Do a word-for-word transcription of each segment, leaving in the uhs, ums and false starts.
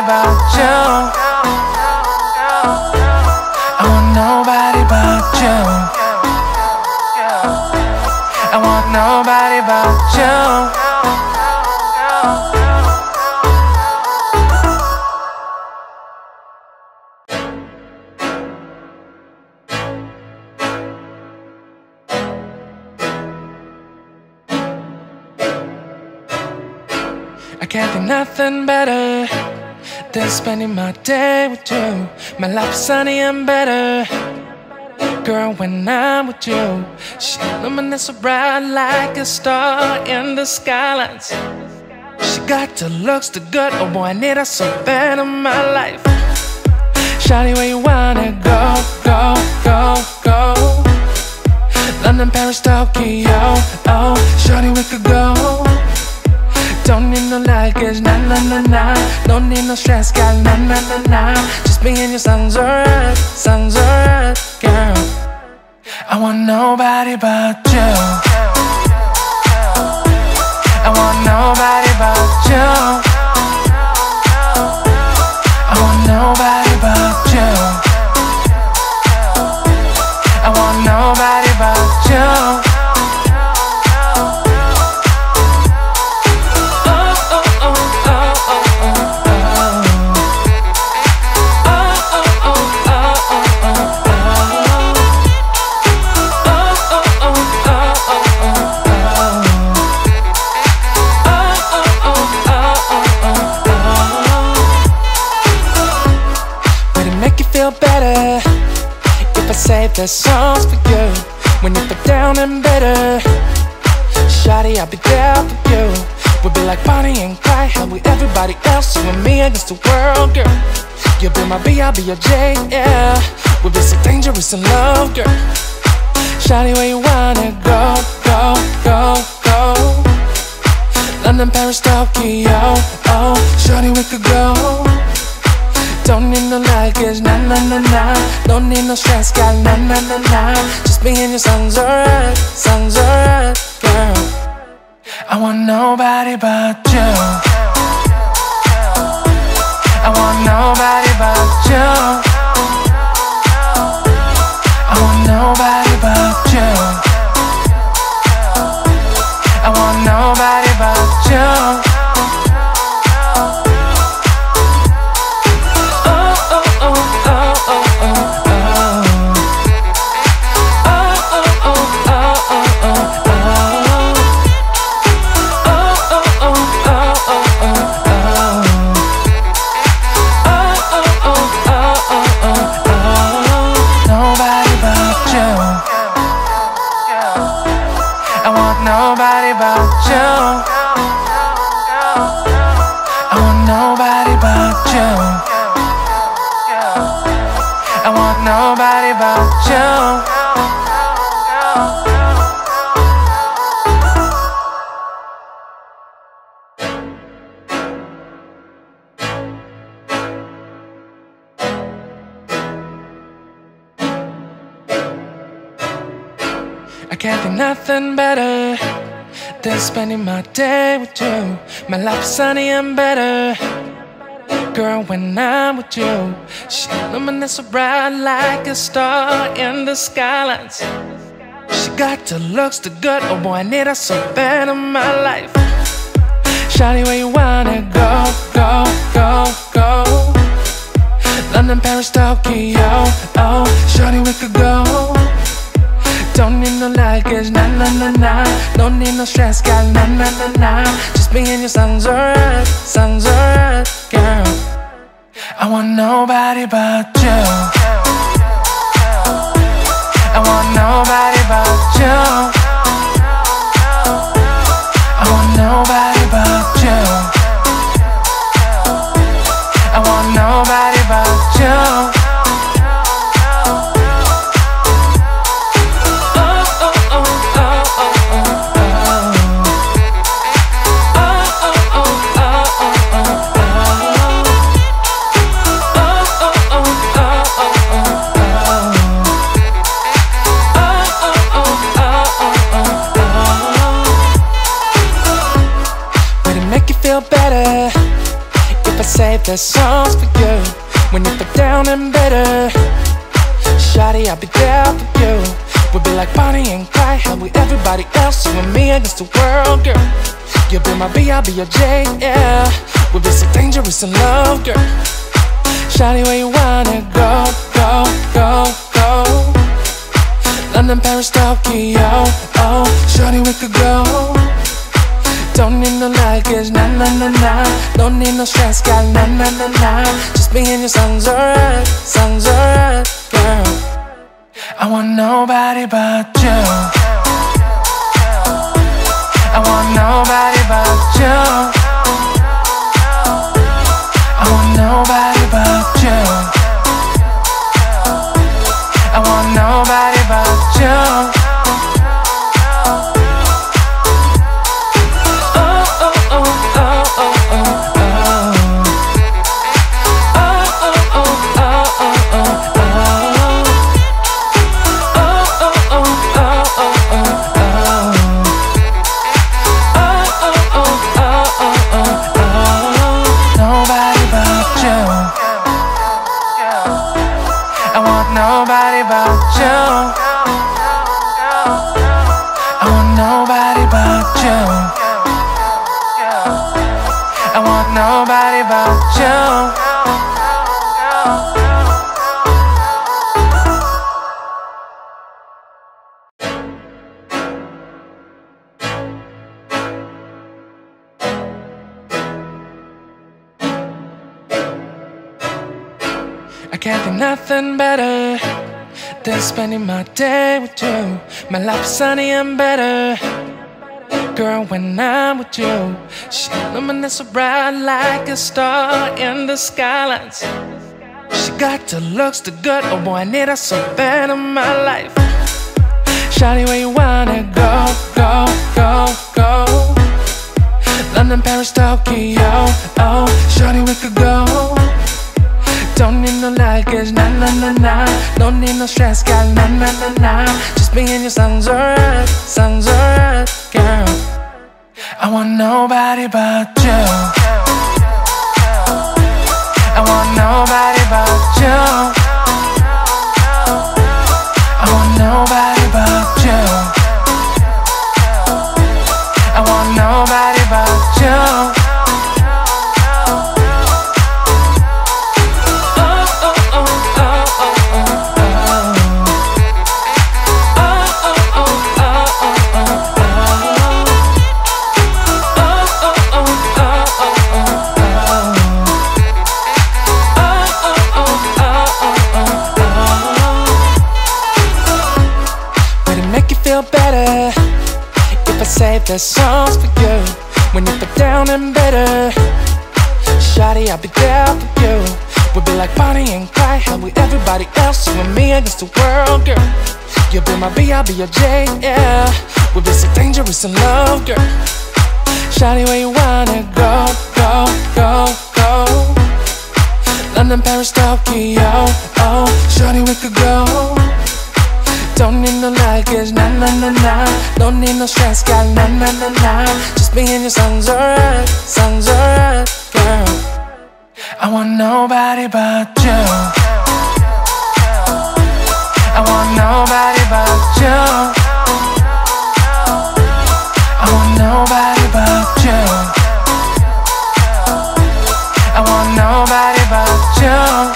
but you. I want nobody but you. I want nobody but you. I can't think nothing better than spending my day with you. My life is sunny and better, girl, when I'm with you. She illuminates so bright like a star in the skylines. She got the looks, the good, oh boy, I need her so bad in my life. Shawty, where you wanna go, go, go, go? London, Paris, Tokyo, oh, shawty, we could go. Don't need no luggage, nah, nah, nah, nah. Don't need no stress, girl, nah, nah, nah, nah. Just me and you sounds alright, sounds alright, girl. I want nobody but you. I want nobody but you. I want nobody but you. I want nobody but you. Better if I save the songs for you when you feel down and bitter. Shawty, I'll be there for you. We'll be like Bonnie and Clyde, hell with everybody else, you and me against the world, girl. You'll be my B, I'll be your J, yeah. We'll be so dangerous in love, girl. Shawty, where you wanna go, go, go, go? London, Paris, Tokyo, oh, shawty, we could go. Don't need no luggage, nah, nah, nah, nah. Don't need no stress, girl, nah, nah, nah, nah. Just me and you sounds alright, sounds alright, girl. I want nobody but you. I want nobody but you. I want nobody but you. I want nobody but you. Nobody but you. I want nobody but you. I want nobody but you. I can't think nothing better than spending my day with you. My life is sunny and better, girl, when I'm with you. She illuminates so bright like a star in the skylines. She got the looks, the good, oh boy, I need her so bad in my life. Shawty, where you wanna go, go, go, go? London, Paris, Tokyo, oh, shawty, we could go. Don't need no luggage, nah, nah, nah, nah. Don't need no stress, girl, nah, nah, nah, nah. Just me and you sounds alright, sounds alright, girl. I want nobody but you. I want nobody but you. I want nobody but you. I want nobody but you. there's songs for you when you feel down and bitter. Shawty, I'll be there for you. We'll be like Bonnie and Clyde, how we everybody else, you and me against the world, girl. You'll be my B, I'll be your J, yeah. We'll be so dangerous in love, girl. Shawty, where you wanna go, go, go, go? London, Paris, Tokyo, oh. Shawty, we could go. Don't need no luggage, nah, nah, nah, nah. Don't need no stress, got nah, nah, nah, nah. Just me and your songs alright, songs alright, girl. I want nobody but you. I want nobody but you. I want nobody but you. I want nobody but you. Nobody but you. I want nobody but you. I want nobody but you. I can't think nothing better than spending my day with you. My life is sunny and better, girl, when I'm with you. She illuminates so bright like a star in the skylines. She got the looks, the good, oh boy, I need her so bad in my life. Shawty, where you wanna go, go, go, go? London, Paris, Tokyo, oh. Shawty, we could go. Don't need no luggage, nah, nah, nah, nah. Don't need no stress, got nah, nah, nah, nah. Just me and your songs alright, songs alright, girl. I want nobody but you. I want nobody but you. I want nobody but you. I want nobody but you. Better if I save the songs for you when you feel down and bitter. Shawty, I'll be there for you. We'll be like Bonnie and Clyde, how we everybody else, you and me against the world, girl. You'll be my B, I'll be your J, yeah. We'll be so dangerous in love, girl. Shawty, where you wanna go, go, go, go? London, Paris, Tokyo, oh. Shawty, we could go. Don't need no luggage, nah, nah, nah, nah. Don't need no stress, got nah, nah, nah, nah. Just me and your songs alright, songs alright, girl. I want nobody but you. I want nobody but you. I want nobody but you. I want nobody but you.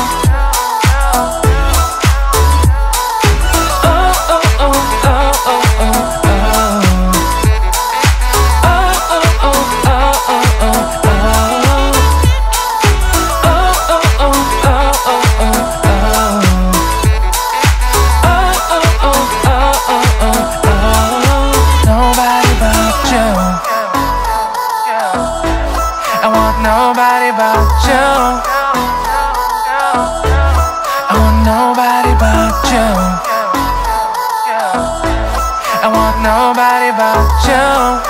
Nobody but you. I want nobody but you. I want nobody but you.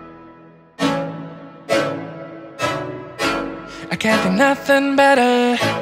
I can't think nothing better